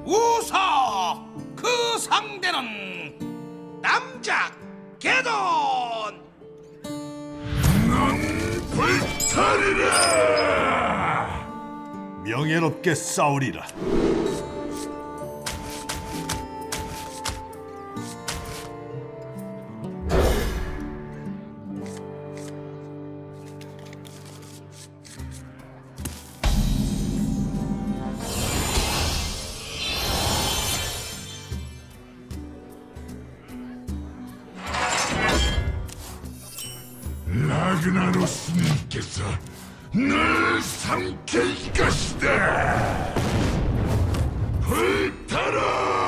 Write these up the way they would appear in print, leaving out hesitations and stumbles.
우서 그 상대는 남자 개돈. 넌 불타리라. 명예롭게 싸우리라. 라그나로스님께서 늘 삼킬 것이다. 불타라!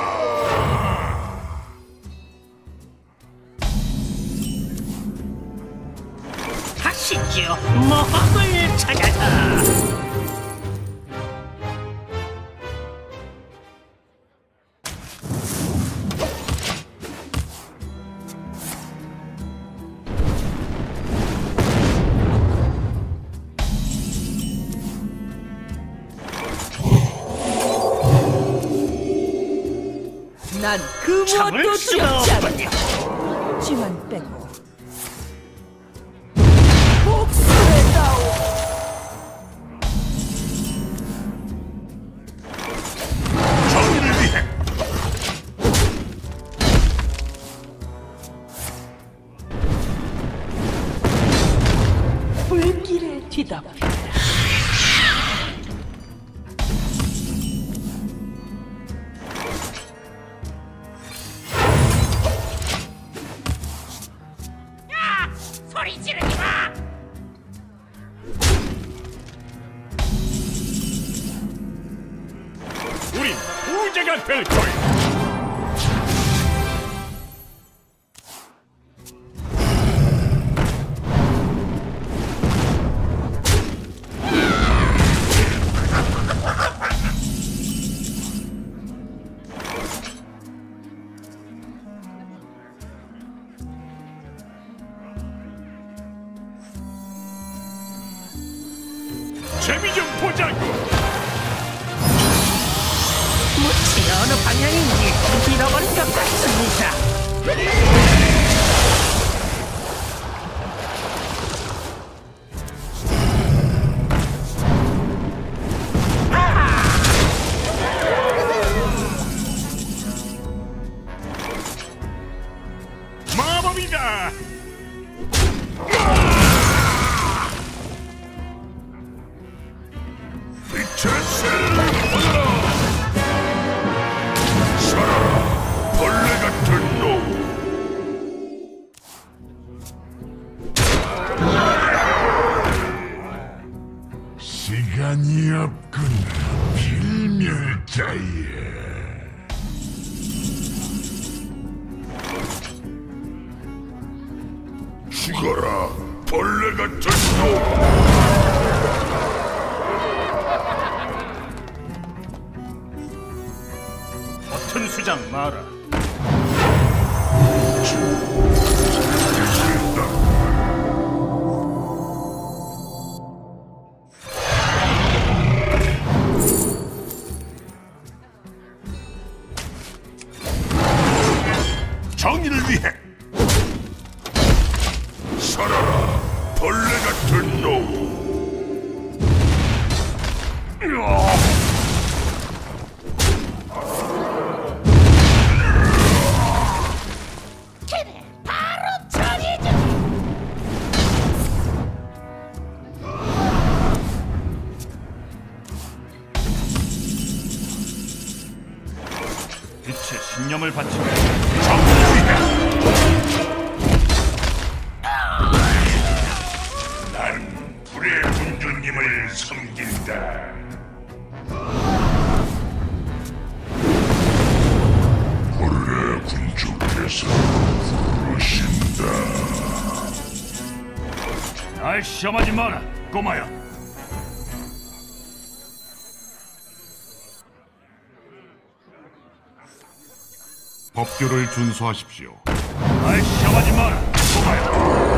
가시죠, 모험을 찾아서. 난 그 무엇도 두렵지 않아. 지만 빼고 복수의 다오. 정의를 위해. 불길에 뒤덮여라. 소리 지르지 마! 우린 부자가 될 거야. 재미 좀 보자고. 무치 어느 방향인지 잃어버린 것 같습니다. 마법이다. 빛의 세를 받아라. 살아라, 벌레 같은 놈. 시간이 없구나, 필멸자여. 죽어라, 벌레 같은 놈. 버튼 수장 마라. 정의를 위해. 살아라, 벌레 같은 놈. 그래, 바로 처리해주지. 빛의 신념을 바치고 정의를 위해. 난 불의 군주님을 섬긴다. 불의 군주께서 부르신다. 날 시험하지 마라, 꼬마야. 법규를 준수하십시오. 날 시험하지 마라, 꼬마야.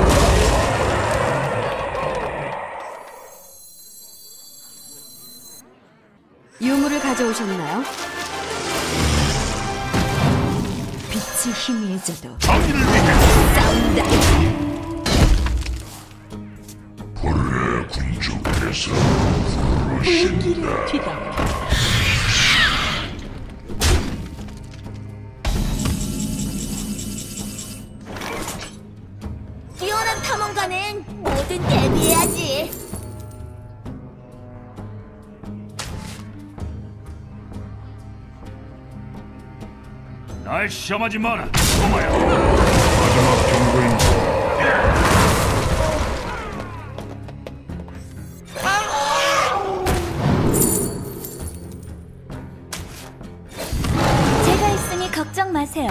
유물을 가져오셨나요? 다시 희미해져도 정의를 위해 싸운다. 불의 군주께서 불길을 부르신다. 뒤덮여 뛰어난 탐험가는 뭐든 대비해야지. 날 시험하지 마라, 꼬마야. 마지막 경고입니다. 제가 있으니 걱정 마세요.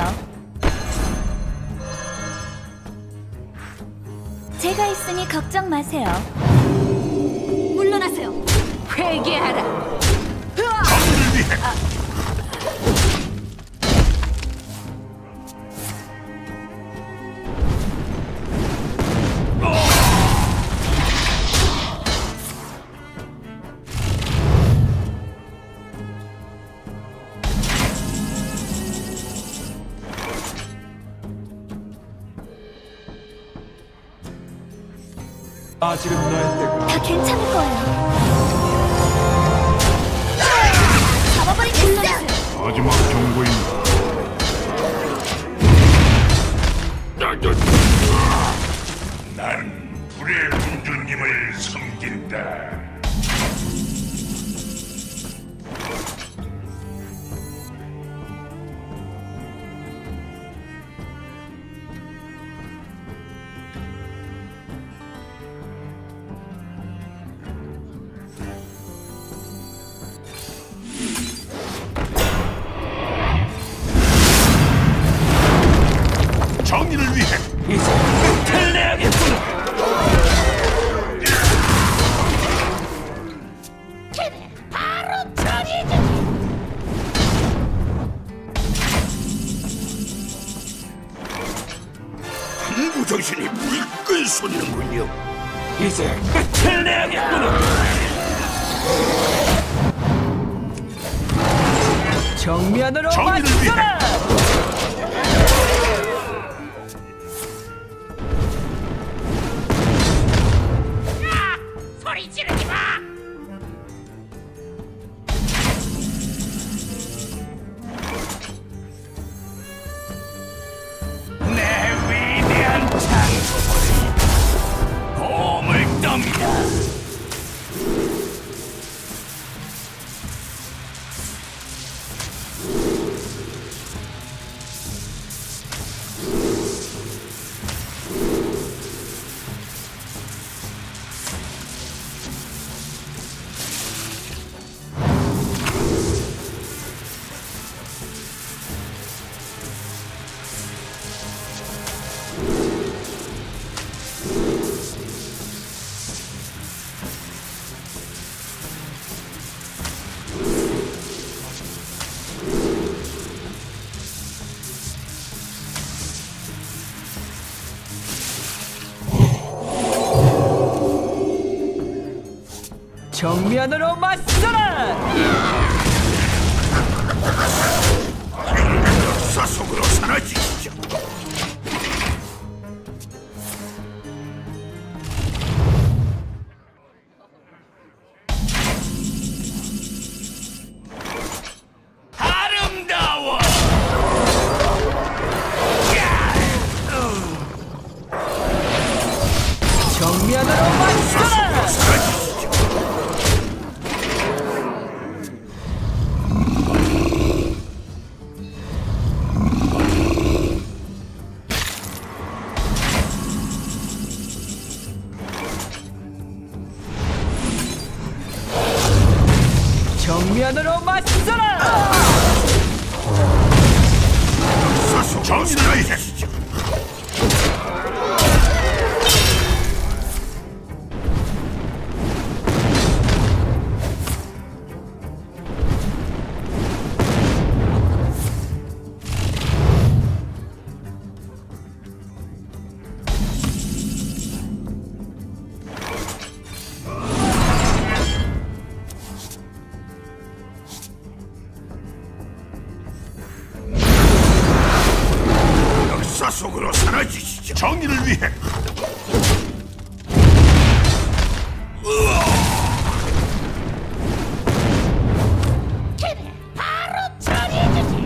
제가 있으니 걱정 마세요. 물러나세요. 회개하라. 정의를 위해 아직은 너의 때가 다 괜찮을 거예요. 잡아버리겠어. 마지막 경고입니다. 난 불의 군주님을 섬긴다. 정의를 위해 이제 끝을 내야겠구나. 바로 처리해주지. 군부 정신이 불끈 솟는군요. 이제 끝을 내야겠구나. 정면으로 정의를 위해. 맞서라. 소리 지르지 마. 내 위대한 창조물이 봄을 떱니다. 정면으로 맞서라. 역사 속으로 사라지시죠. 아름다워. 정면으로 맞서라. 정면으로 맞서라. 역사 속으로 사라지시죠. 정의를 위해. 그래, 바로 처리해주지.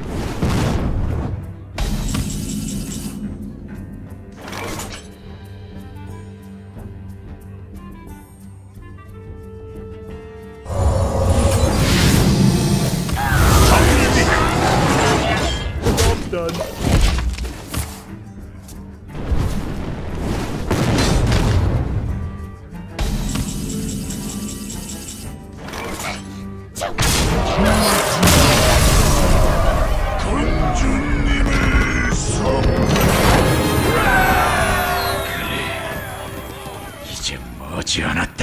군주님을 섬. 이제 머지않았다.